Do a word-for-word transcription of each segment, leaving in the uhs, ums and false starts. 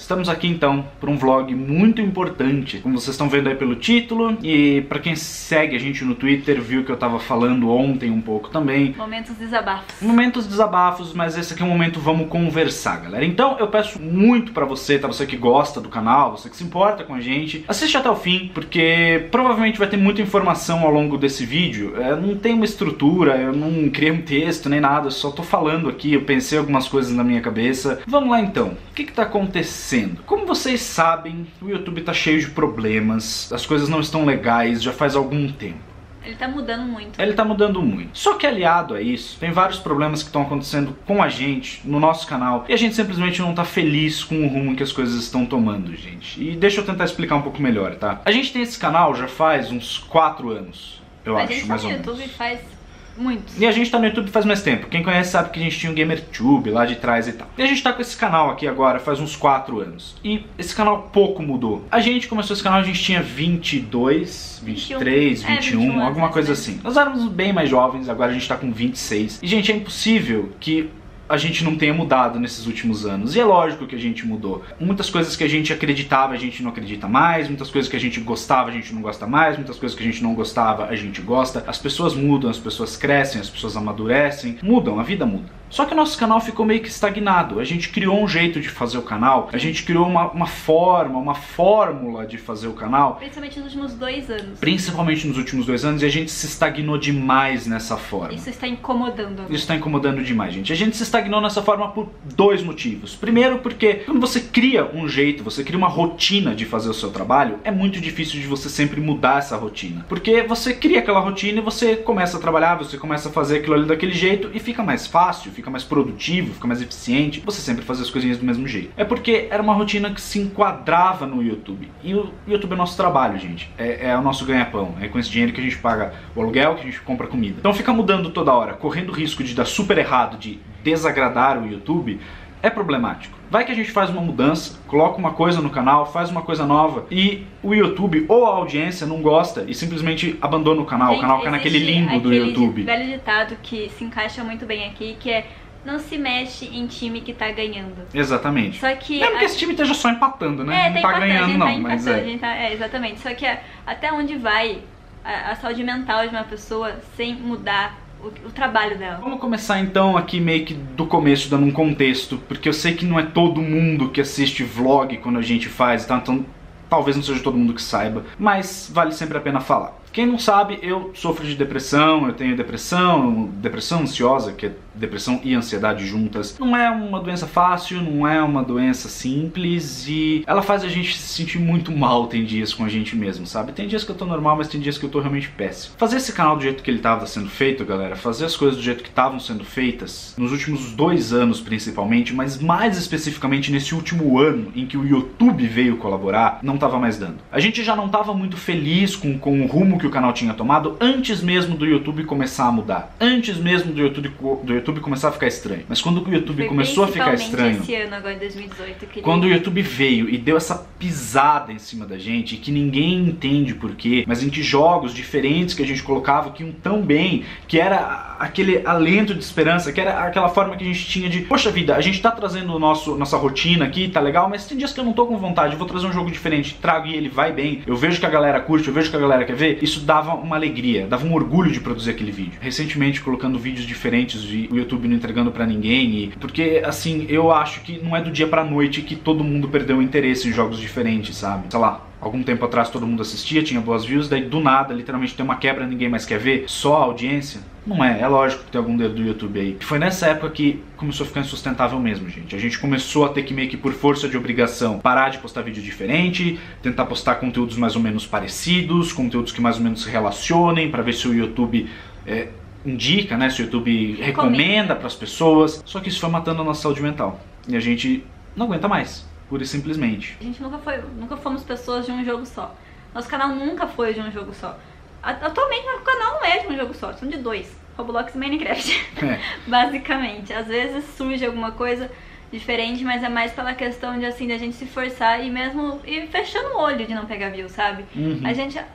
estamos aqui então para um vlog muito importante, como vocês estão vendo aí pelo título, e para quem segue a gente no Twitter viu que eu tava falando ontem um pouco também. Momentos desabafos. Momentos desabafos, mas esse aqui é um momento vamos conversar, galera. Então eu peço muito pra você, tá? Você que gosta do canal, você que se importa com a gente, assiste até o fim, porque provavelmente vai ter muita informação ao longo desse vídeo. É, não tem uma estrutura, eu não criei um texto nem nada, eu só tô falando aqui, eu pensei algumas coisas na minha cabeça. Vamos lá então, o que que tá acontecendo? Como vocês sabem, o YouTube tá cheio de problemas, as coisas não estão legais já faz algum tempo. Ele tá mudando muito. Ele tá mudando muito. Só que aliado a isso, tem vários problemas que estão acontecendo com a gente, no nosso canal, e a gente simplesmente não tá feliz com o rumo que as coisas estão tomando, gente. E deixa eu tentar explicar um pouco melhor, tá? A gente tem esse canal já faz uns quatro anos, eu a acho, gente mais tá ou no menos. YouTube faz muitos. E a gente tá no YouTube faz mais tempo. Quem conhece sabe que a gente tinha um GamerTube lá de trás e tal. E a gente tá com esse canal aqui agora faz uns quatro anos. E esse canal pouco mudou. A gente começou esse canal, a gente tinha vinte e dois, vinte e três, vinte e um, é, vinte e um alguma anos, coisa né? assim. Nós éramos bem mais jovens, agora a gente tá com vinte e seis. E, gente, é impossível que a gente não tenha mudado nesses últimos anos. E é lógico que a gente mudou. Muitas coisas que a gente acreditava, a gente não acredita mais. Muitas coisas que a gente gostava, a gente não gosta mais. Muitas coisas que a gente não gostava, a gente gosta. As pessoas mudam, as pessoas crescem, as pessoas amadurecem. Mudam, a vida muda. Só que o nosso canal ficou meio que estagnado. A gente criou um jeito de fazer o canal. A gente criou uma, uma forma, uma fórmula de fazer o canal. Principalmente nos últimos dois anos. Principalmente nos últimos dois anos. E a gente se estagnou demais nessa forma. Isso está incomodando. Isso está incomodando demais, gente. A gente se estagnou nessa forma por dois motivos. Primeiro, porque quando você cria um jeito, você cria uma rotina de fazer o seu trabalho, é muito difícil de você sempre mudar essa rotina. Porque você cria aquela rotina e você começa a trabalhar, você começa a fazer aquilo ali daquele jeito e fica mais fácil, fica mais produtivo, fica mais eficiente, você sempre fazer as coisinhas do mesmo jeito. É porque era uma rotina que se enquadrava no YouTube. E o YouTube é nosso trabalho, gente. É, é o nosso ganha-pão. É com esse dinheiro que a gente paga o aluguel, que a gente compra comida. Então fica mudando toda hora, correndo o risco de dar super errado, de desagradar o YouTube, é problemático. Vai que a gente faz uma mudança, coloca uma coisa no canal, faz uma coisa nova e o YouTube ou a audiência não gosta e simplesmente abandona o canal. Gente, o canal cai naquele limbo do YouTube. Velho ditado que se encaixa muito bem aqui, que é: não se mexe em time que tá ganhando. Exatamente. Só que mesmo a... que esse time esteja só empatando, né? É, não tá empatando, ganhando não, tá mas empatando, é. Tá... é. Exatamente. Só que a... até onde vai a, a saúde mental de uma pessoa sem mudar o, o trabalho dela? Vamos começar então aqui meio que do começo, dando um contexto, porque eu sei que não é todo mundo que assiste vlog quando a gente faz, tá? Então talvez não seja todo mundo que saiba, mas vale sempre a pena falar. Quem não sabe, eu sofro de depressão, eu tenho depressão, depressão ansiosa, que é depressão e ansiedade juntas. Não é uma doença fácil, não é uma doença simples e ela faz a gente se sentir muito mal, tem dias com a gente mesmo, sabe? Tem dias que eu tô normal, mas tem dias que eu tô realmente péssimo. Fazer esse canal do jeito que ele tava sendo feito, galera, fazer as coisas do jeito que estavam sendo feitas, nos últimos dois anos principalmente, mas mais especificamente nesse último ano em que o YouTube veio colaborar, não tava mais dando. A gente já não tava muito feliz com, com o rumo que o canal tinha tomado antes mesmo do YouTube começar a mudar, antes mesmo do YouTube, do YouTube começar a ficar estranho. Mas quando o YouTube Foi começou a ficar estranho, esse ano agora, dois mil e dezoito, que quando ele... o YouTube veio e deu essa pisada em cima da gente, que ninguém entende por quê, mas em que jogos diferentes que a gente colocava que iam tão bem, que era aquele alento de esperança, que era aquela forma que a gente tinha de, poxa vida, a gente tá trazendo o nosso, nossa rotina aqui, tá legal, mas tem dias que eu não tô com vontade, eu vou trazer um jogo diferente, trago e ele vai bem, eu vejo que a galera curte, eu vejo que a galera quer ver, isso dava uma alegria, dava um orgulho de produzir aquele vídeo. Recentemente colocando vídeos diferentes e o YouTube não entregando pra ninguém, e... porque assim, eu acho que não é do dia pra noite que todo mundo perdeu o interesse em jogos diferentes, sabe? Sei lá, algum tempo atrás todo mundo assistia, tinha boas views, daí do nada, literalmente tem uma quebra, ninguém mais quer ver, só a audiência. Não é, é lógico que tem algum dedo do YouTube aí. Foi nessa época que começou a ficar insustentável mesmo, gente. A gente começou a ter que meio que por força de obrigação parar de postar vídeo diferente, tentar postar conteúdos mais ou menos parecidos, conteúdos que mais ou menos se relacionem, pra ver se o YouTube é, indica, né, se o YouTube recomenda pras pessoas. Só que isso foi matando a nossa saúde mental. E a gente não aguenta mais, pura e simplesmente. A gente nunca foi, nunca fomos pessoas de um jogo só. Nosso canal nunca foi de um jogo só. Atualmente o canal não é de um jogo só, são de dois, Roblox e Minecraft. É. Basicamente, às vezes surge alguma coisa diferente, mas é mais pela questão de assim, de a gente se forçar e mesmo ir fechando o olho de não pegar view, sabe? Uhum. A gente,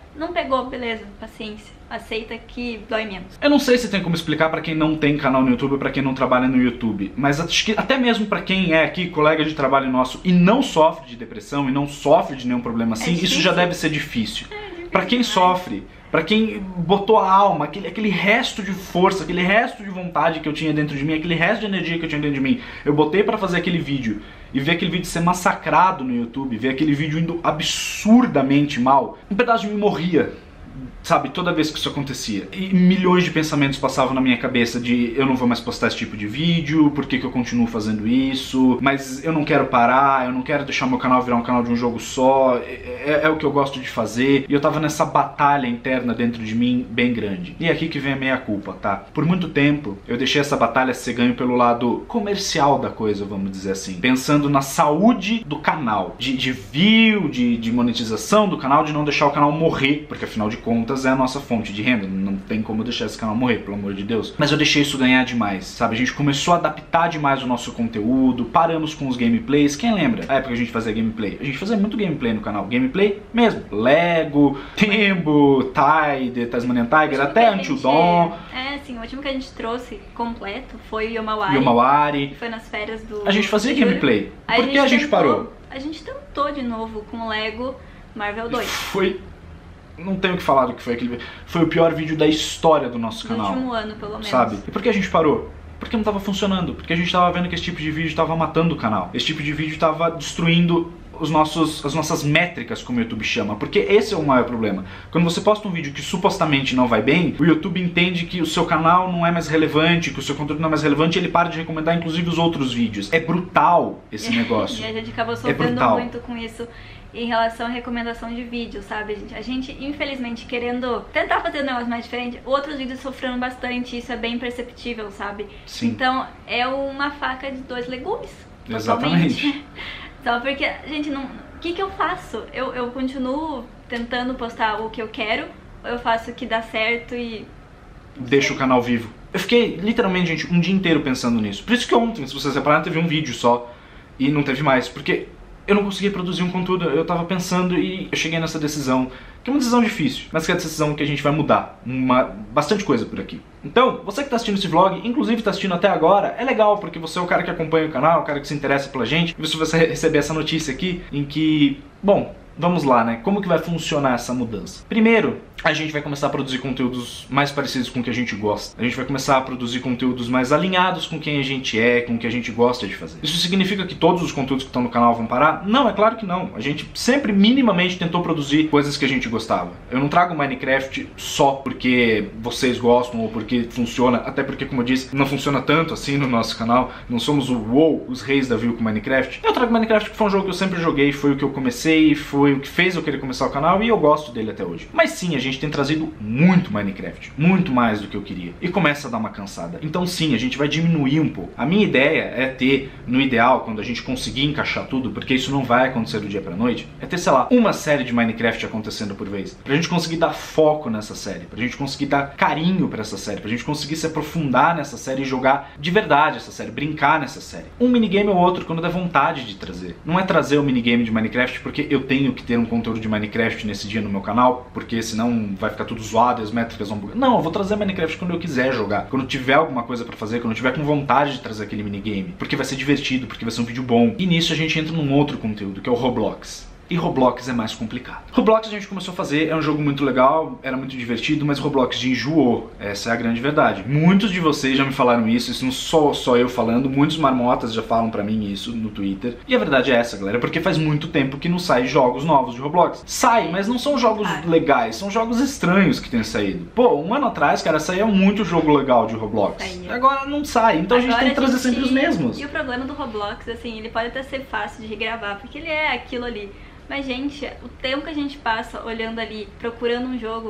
Não pegou, beleza, paciência. Aceita que dói menos. Eu não sei se tem como explicar pra quem não tem canal no YouTube, pra quem não trabalha no YouTube, mas acho que até mesmo pra quem é aqui colega de trabalho nosso e não sofre de depressão e não sofre de nenhum problema assim, é isso já deve ser difícil. É difícil. Pra quem sofre, pra quem botou a alma, aquele, aquele resto de força, aquele resto de vontade que eu tinha dentro de mim, aquele resto de energia que eu tinha dentro de mim, eu botei pra fazer aquele vídeo e ver aquele vídeo ser massacrado no YouTube, ver aquele vídeo indo absurdamente mal, um pedaço de mim morria. Sabe, toda vez que isso acontecia. E milhões de pensamentos passavam na minha cabeça de eu não vou mais postar esse tipo de vídeo, por que que eu continuo fazendo isso, mas eu não quero parar, eu não quero deixar meu canal virar um canal de um jogo só, é, é o que eu gosto de fazer. E eu tava nessa batalha interna dentro de mim bem grande. E é aqui que vem a meia culpa, tá? Por muito tempo eu deixei essa batalha ser ganho pelo lado comercial da coisa, vamos dizer assim. Pensando na saúde do canal, de, de view, de, de monetização do canal, de não deixar o canal morrer, porque afinal de contas é a nossa fonte de renda, não tem como eu deixar esse canal morrer, pelo amor de Deus. Mas eu deixei isso ganhar demais, sabe? A gente começou a adaptar demais o nosso conteúdo, paramos com os gameplays. Quem lembra? A época que a gente fazia gameplay. A gente fazia muito gameplay no canal. Gameplay mesmo. Lego, Tembo, Tide, Tasmanian Tiger, até Until Dawn. É, sim, o último que a gente trouxe completo foi o Yomawari. Yomawari. Foi nas férias do... A gente fazia gameplay. Por que a gente parou? A gente tentou de novo com o Lego Marvel dois. Foi... Não tenho o que falar do que foi aquele vídeo. Foi o pior vídeo da história do nosso do canal. No último ano, pelo menos. Sabe? E por que a gente parou? Porque não tava funcionando. Porque a gente tava vendo que esse tipo de vídeo tava matando o canal. Esse tipo de vídeo tava destruindo os nossos, as nossas métricas, como o YouTube chama. Porque esse é o maior problema. Quando você posta um vídeo que supostamente não vai bem, o YouTube entende que o seu canal não é mais relevante, que o seu conteúdo não é mais relevante, e ele para de recomendar inclusive os outros vídeos. É brutal esse negócio. E a gente acabou sofrendo é muito com isso em relação à recomendação de vídeo, sabe, gente? A gente, infelizmente, querendo tentar fazer um negócio mais diferente, outros vídeos sofrendo bastante, isso é bem perceptível, sabe? Sim. Então, é uma faca de dois legumes. Exatamente. Só porque, gente, não... O que que eu faço? Eu, eu continuo tentando postar o que eu quero, ou eu faço o que dá certo e... Deixa o canal vivo. Eu fiquei, literalmente, gente, um dia inteiro pensando nisso. Por isso que ontem, se vocês repararam, teve um vídeo só e não teve mais, porque... eu não conseguia produzir um conteúdo, eu tava pensando e eu cheguei nessa decisão, que é uma decisão difícil, mas que é a decisão que a gente vai mudar uma, bastante coisa por aqui. Então, você que tá assistindo esse vlog, inclusive tá assistindo até agora, é legal, porque você é o cara que acompanha o canal, o cara que se interessa pela gente, e você vai receber essa notícia aqui, em que, bom, vamos lá, né? Como que vai funcionar essa mudança? Primeiro, a gente vai começar a produzir conteúdos mais parecidos com o que a gente gosta. A gente vai começar a produzir conteúdos mais alinhados com quem a gente é, com o que a gente gosta de fazer. Isso significa que todos os conteúdos que estão no canal vão parar? Não, é claro que não. A gente sempre minimamente tentou produzir coisas que a gente gostava. Eu não trago Minecraft só porque vocês gostam ou porque funciona, até porque, como eu disse, não funciona tanto assim no nosso canal. Não somos o WoW, os reis da view com Minecraft. Eu trago Minecraft porque foi um jogo que eu sempre joguei, foi o que eu comecei, foi o que fez eu querer começar o canal e eu gosto dele até hoje. Mas sim, a gente A gente tem trazido muito Minecraft, muito mais do que eu queria, e começa a dar uma cansada. Então sim, a gente vai diminuir um pouco. A minha ideia é ter, no ideal, quando a gente conseguir encaixar tudo, porque isso não vai acontecer do dia pra noite, é ter, sei lá, uma série de Minecraft acontecendo por vez. Pra gente conseguir dar foco nessa série, pra gente conseguir dar carinho pra essa série, pra gente conseguir se aprofundar nessa série e jogar de verdade essa série, brincar nessa série. Um minigame ou outro quando der vontade de trazer. Não é trazer o minigame de Minecraft porque eu tenho que ter um conteúdo de Minecraft nesse dia no meu canal, porque senão vai ficar tudo zoado e as métricas vão bugar. Não, eu vou trazer Minecraft quando eu quiser jogar, quando eu tiver alguma coisa pra fazer, quando eu tiver com vontade de trazer aquele minigame, porque vai ser divertido, porque vai ser um vídeo bom. E nisso a gente entra num outro conteúdo, que é o Roblox. E Roblox é mais complicado. Roblox a gente começou a fazer, é um jogo muito legal, era muito divertido, mas Roblox de enjoou. Essa é a grande verdade. Muitos de vocês já me falaram isso, isso não sou só eu falando, muitos marmotas já falam pra mim isso no Twitter. E a verdade é essa, galera, porque faz muito tempo que não sai jogos novos de Roblox. Sai, mas não são jogos legais, são jogos estranhos que têm saído. Pô, um ano atrás, cara, saía muito jogo legal de Roblox. Saía. Agora não sai, então Agora a gente tem que trazer gente... sempre os mesmos. E o problema do Roblox, assim, ele pode até ser fácil de regravar, porque ele é aquilo ali. Mas, gente, o tempo que a gente passa olhando ali, procurando um jogo,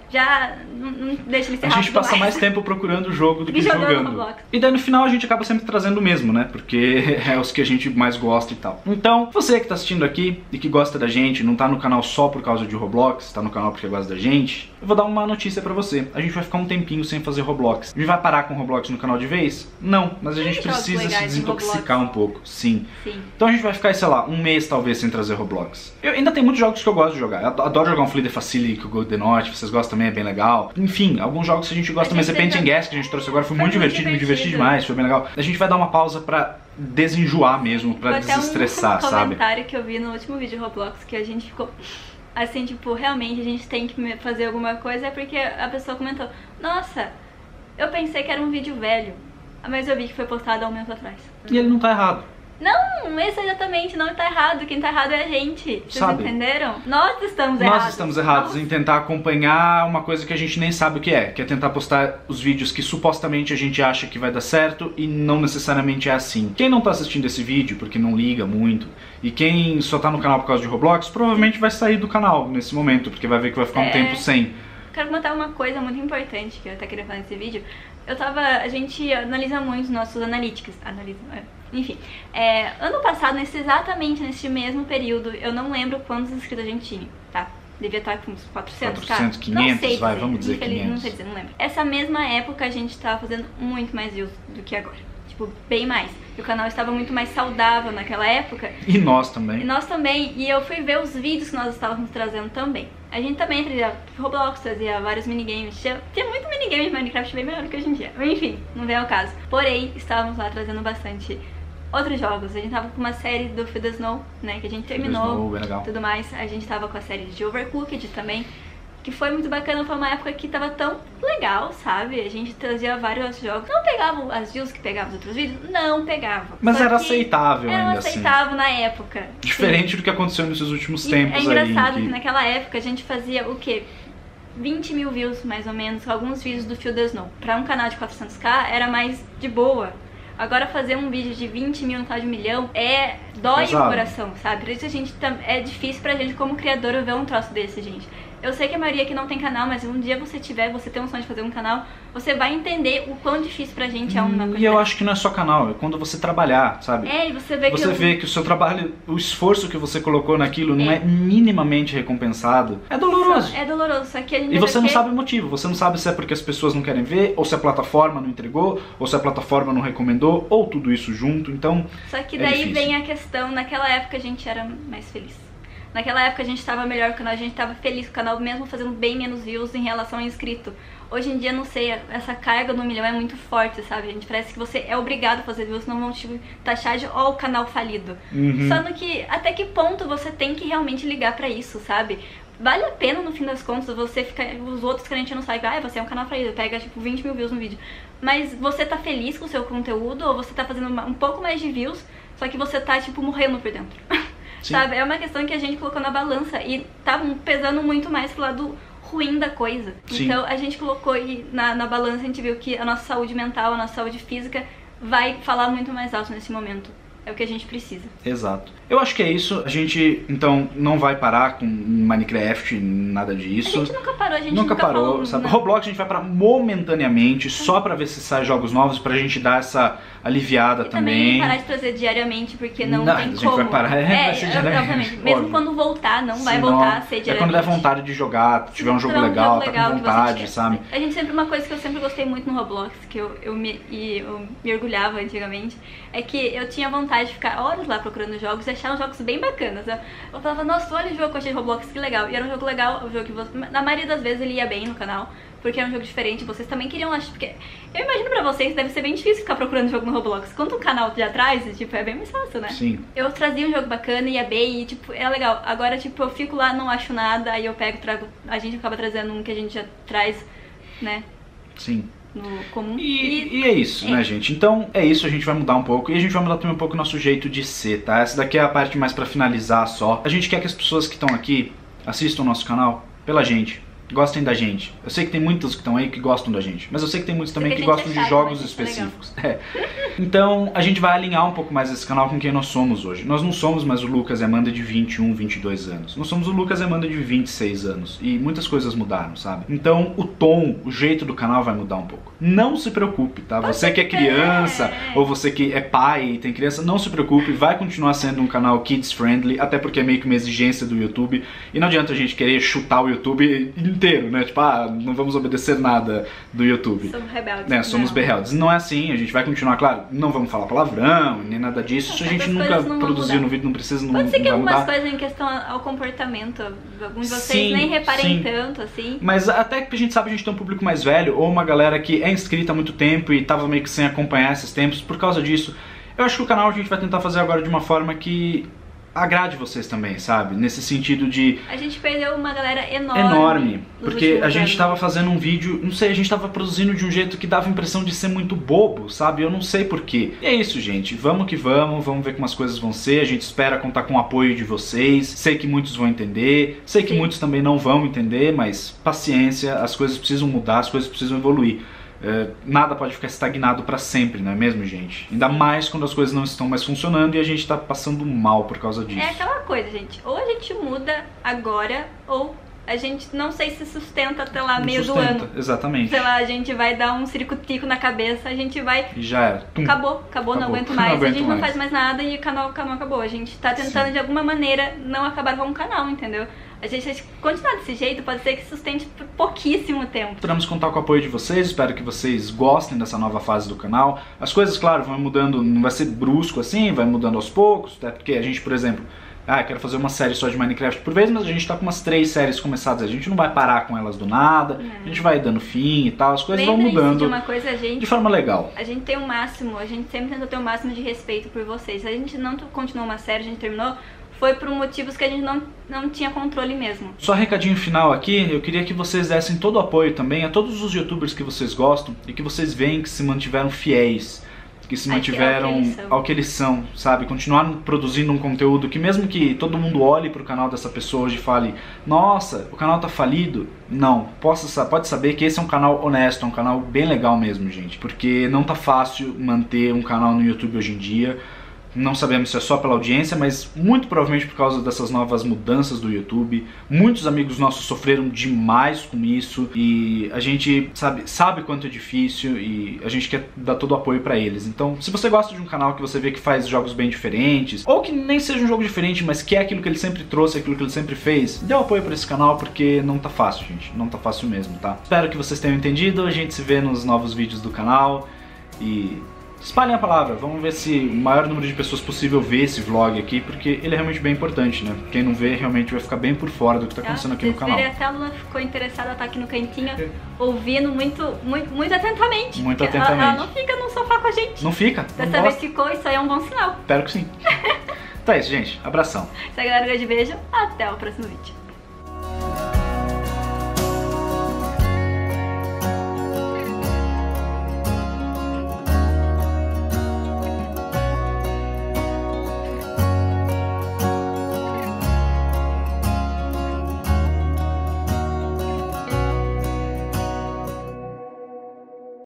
já não, não deixa ele ser A gente passa mais. mais tempo procurando o jogo do que jogando jogando. Roblox. E daí no final a gente acaba sempre trazendo o mesmo, né? Porque é os que a gente mais gosta e tal. Então, você que tá assistindo aqui e que gosta da gente, não tá no canal só por causa de Roblox, tá no canal porque gosta da gente, eu vou dar uma notícia pra você. A gente vai ficar um tempinho sem fazer Roblox. A gente vai parar com Roblox no canal de vez? Não, mas a gente Tem precisa jogos se legais de desintoxicar um pouco, sim. Sim. Então a gente vai ficar, sei lá, um mês talvez sem trazer Roblox. Eu ainda tem muitos jogos que eu gosto de jogar. Eu adoro jogar um Flea the Facility, que o Golden Note, vocês gostam também, é bem legal. Enfim, alguns jogos que a gente gosta, A mas gente Paint and tenta- Gas que a gente trouxe agora foi, Foi muito muito divertido, me diverti divertido. demais, foi bem legal. A gente vai dar uma pausa pra desenjoar mesmo, pra Foi até um desestressar, sabe? comentário que eu vi no último vídeo de Roblox que a gente ficou assim, tipo, realmente a gente tem que fazer alguma coisa, é porque a pessoa comentou, nossa, eu pensei que era um vídeo velho, mas eu vi que foi postado há um mês atrás. E ele não tá errado. Não, esse exatamente não tá errado, quem tá errado é a gente, vocês Sabe? entenderam? Nós estamos Nós errados. estamos errados Nós- em tentar acompanhar uma coisa que a gente nem sabe o que é, que é tentar postar os vídeos que supostamente a gente acha que vai dar certo e não necessariamente é assim. Quem não tá assistindo esse vídeo porque não liga muito, e quem só tá no canal por causa de Roblox, provavelmente vai sair do canal nesse momento, porque vai ver que vai ficar um É. tempo sem. Quero comentar uma coisa muito importante que eu até queria falar nesse vídeo. Eu tava. A gente analisa muito os nossos analytics. Analisa. É. Enfim. É, ano passado, nesse, exatamente nesse mesmo período, eu não lembro quantos inscritos a gente tinha, tá? Devia estar com uns quatrocentos, quatrocentos, cara. quinhentos, não sei vai, dizer. vamos dizer Infeliz- Não quinhentos. sei dizer, não lembro. Essa mesma época a gente tava fazendo muito mais views do que agora. Tipo, bem mais. E o canal estava muito mais saudável naquela época. E nós E também. nós também, e eu fui ver os vídeos que nós estávamos trazendo também. A gente também trazia Roblox, trazia vários minigames. Tinha, tinha muito minigame de Minecraft bem melhor do que hoje em dia. Mas enfim, não vem ao caso. Porém, estávamos lá trazendo bastante outros jogos. A gente tava com uma série do Feed the Snow, né, que a gente terminou. Snow, bem legal. Tudo mais. A gente tava com a série de Overcooked também, que foi muito bacana. Foi uma época que tava tão legal, sabe? A gente trazia vários jogos. Não pegavam as views que pegavam os outros vídeos? Não pegavam. Mas Só era que aceitável Era ainda assim. aceitável na época. Diferente do que aconteceu nesses últimos E tempos é engraçado aí. que que- naquela época a gente fazia o quê? vinte mil views, mais ou menos, com alguns vídeos do Feed the Snow. Pra um canal de quatrocentos k era mais de boa. Agora fazer um vídeo de vinte mil no canal de um milhão é... dói Pesado. o coração, sabe? Por isso a gente tam- é difícil pra gente como criadora ver um troço desse, gente. Eu sei que a maioria aqui não tem canal, mas um dia você tiver, você tem um sonho de fazer um canal, você vai entender o quão difícil pra gente é uma coisa. E eu acho que não é só canal, é quando você trabalhar, sabe? É, e você vê Você que... eu- vê que o seu trabalho, o esforço que você colocou naquilo não é minimamente recompensado. É doloroso. É doloroso, só que a gente E você vê não que- sabe o motivo, você não sabe se é porque as pessoas não querem ver, ou se a plataforma não entregou, ou se a plataforma não recomendou, ou tudo isso junto, então... Só que é daí difícil. vem a questão, naquela época a gente era mais feliz. Naquela época a gente tava melhor com o canal, a gente tava feliz com o canal, mesmo fazendo bem menos views em relação a inscrito. Hoje em dia, não sei, essa carga no milhão é muito forte, sabe? A gente parece que você é obrigado a fazer views, senão vão te taxar de ó, o canal falido. Uhum. Só no que, até que ponto você tem que realmente ligar pra isso, sabe? Vale a pena, no fim das contas, você ficar... Os outros que a gente não sabe, ah, você é um canal falido, pega, tipo, vinte mil views no vídeo. Mas você tá feliz com o seu conteúdo, ou você tá fazendo uma- um pouco mais de views, só que você tá, tipo, morrendo por dentro. Sim. Sabe? É uma questão que a gente colocou na balança e tá pesando muito mais pro lado ruim da coisa. Sim. Então a gente colocou e na, na balança, a gente viu que a nossa saúde mental, a nossa saúde física vai falar muito mais alto nesse momento. É o que a gente precisa. Exato. Eu acho que é isso. A gente, então, não vai parar com Minecraft, nada disso. A gente nunca parou, a gente Nunca, nunca parou, falou, sabe? né? Roblox a gente vai parar momentaneamente, só pra ver se sai jogos novos, pra gente dar essa aliviada E também. também parar de trazer diariamente, porque não, Não, tem a gente como. vai parar, é, vai ser é, diariamente, obviamente. Mesmo óbvio. quando voltar, não vai Senão, voltar a ser é diariamente. quando der vontade de jogar, tiver um jogo Tiver legal, jogo tá legal com que você vontade, quer. sabe? A gente sempre, uma coisa que eu sempre gostei muito no Roblox, que eu, eu, me, e eu me orgulhava antigamente, é que eu tinha vontade de ficar horas lá procurando jogos e achar uns jogos bem bacanas. Eu, eu falava, nossa, olha o jogo que eu achei no Roblox, que legal. E era um jogo legal, um jogo que você, na maioria das vezes ele ia bem no canal, porque era um jogo diferente, vocês também queriam achar, porque eu imagino pra vocês que deve ser bem difícil ficar procurando jogo no Roblox. Quando um canal já traz, tipo, é bem mais fácil, né? Sim. Eu trazia um jogo bacana, ia bem e, tipo, era legal. Agora, tipo, eu fico lá, não acho nada, aí eu pego, trago, a gente acaba trazendo um que a gente já traz, né, Sim. no comum. E, e é isso, é. né, gente? Então é isso, a gente vai mudar um pouco. E a gente vai mudar também um pouco o nosso jeito de ser, tá? Essa daqui é a parte mais pra finalizar só. A gente quer que as pessoas que estão aqui assistam o nosso canal pela gente, gostem da gente. Eu sei que tem muitos que estão aí que gostam da gente, mas eu sei que tem muitos também Porque que a gente gostam é de chato, jogos mas isso é legal. específicos. É. Então a gente vai alinhar um pouco mais esse canal com quem nós somos hoje. Nós não somos mais o Lucas e Amanda de vinte e um, vinte e dois anos. Nós somos o Lucas e Amanda de vinte e seis anos. E muitas coisas mudaram, sabe? Então o tom, o jeito do canal vai mudar um pouco. Não se preocupe, tá? Você que é criança ou você que é pai e tem criança, não se preocupe. Vai continuar sendo um canal kids friendly, até porque é meio que uma exigência do YouTube. E não adianta a gente querer chutar o YouTube inteiro, né? Tipo, ah, não vamos obedecer nada do YouTube. Somos rebeldes. Né? Somos rebeldes. Não é assim, a gente vai continuar, claro, não vamos falar palavrão, nem nada disso. Isso a gente nunca produziu no vídeo, não precisa, não, Pode ser não que vai algumas mudar. coisas em questão ao comportamento, alguns de vocês Sim, nem reparem sim. tanto, assim. Mas até que a gente sabe, a gente tem um público mais velho, ou uma galera que é inscrita há muito tempo e tava meio que sem acompanhar esses tempos. Por causa disso, eu acho que o canal a gente vai tentar fazer agora de uma forma que agrade vocês também, sabe? Nesse sentido de... A gente perdeu uma galera enorme. Enorme. Porque a gente anos. tava fazendo um vídeo, não sei, a gente tava produzindo de um jeito que dava a impressão de ser muito bobo, sabe? Eu não sei porquê. E é isso, gente. Vamos que vamos, vamos ver como as coisas vão ser. A gente espera contar com o apoio de vocês. Sei que muitos vão entender, sei que Sim. muitos também não vão entender, mas paciência, as coisas precisam mudar, as coisas precisam evoluir. É, nada pode ficar estagnado pra sempre, não é mesmo, gente? Ainda mais quando as coisas não estão mais funcionando e a gente tá passando mal por causa disso. É aquela coisa, gente. Ou a gente muda agora, ou a gente não sei se sustenta até lá Não meio sustenta, do ano. exatamente. Sei lá, a gente vai dar um circo-tico na cabeça, a gente vai... E já era. Tum. Acabou, acabou, não Acabou. aguento Não mais, aguento a gente não mais. faz mais nada e o canal, o canal acabou. A gente tá tentando Sim. de alguma maneira não acabar com o canal, entendeu? A gente, se continuar desse jeito, pode ser que sustente por pouquíssimo tempo. Esperamos contar com o apoio de vocês, espero que vocês gostem dessa nova fase do canal. As coisas, claro, vão mudando, não vai ser brusco assim, vai mudando aos poucos, até porque a gente, por exemplo, ah, quero fazer uma série só de Minecraft por vez, mas a gente tá com umas três séries começadas, a gente não vai parar com elas do nada, Não. a gente vai dando fim e tal, as coisas vão Lembrem-se mudando de uma coisa, a gente... de forma legal. A gente tem o máximo, a gente sempre tentou ter o máximo de respeito por vocês. Se a gente não continuou uma série, a gente terminou, foi por motivos que a gente não, não tinha controle mesmo. Só recadinho final aqui, eu queria que vocês dessem todo o apoio também a todos os youtubers que vocês gostam e que vocês veem que se mantiveram fiéis, que se mantiveram ao que eles são. ao que eles são, sabe? Continuar produzindo um conteúdo que mesmo que todo mundo olhe pro canal dessa pessoa hoje e fale, nossa, o canal tá falido, não, possa, pode saber que esse é um canal honesto, é um canal bem legal mesmo, gente, porque não tá fácil manter um canal no YouTube hoje em dia. Não sabemos se é só pela audiência, mas muito provavelmente por causa dessas novas mudanças do YouTube. Muitos amigos nossos sofreram demais com isso e a gente sabe, sabe quanto é difícil e a gente quer dar todo o apoio pra eles. Então, se você gosta de um canal que você vê que faz jogos bem diferentes, ou que nem seja um jogo diferente, mas que é aquilo que ele sempre trouxe, aquilo que ele sempre fez, dê o apoio pra esse canal porque não tá fácil, gente. Não tá fácil mesmo, tá? Espero que vocês tenham entendido, a gente se vê nos novos vídeos do canal e... espalhem a palavra, vamos ver se o maior número de pessoas possível vê esse vlog aqui, porque ele é realmente bem importante, né? Quem não vê realmente vai ficar bem por fora do que tá acontecendo aqui no canal. Vocês verem, até a Luna ficou interessada, tá aqui no cantinho, ouvindo muito, muito, muito atentamente. Muito Ela- atentamente. Ela, não fica no sofá com a gente. Não fica? Não Dessa vez gosta? ficou, isso aí é um bom sinal. Espero que sim. Então é isso, gente. Abração. Se a galera gosta de beijo, até o próximo vídeo.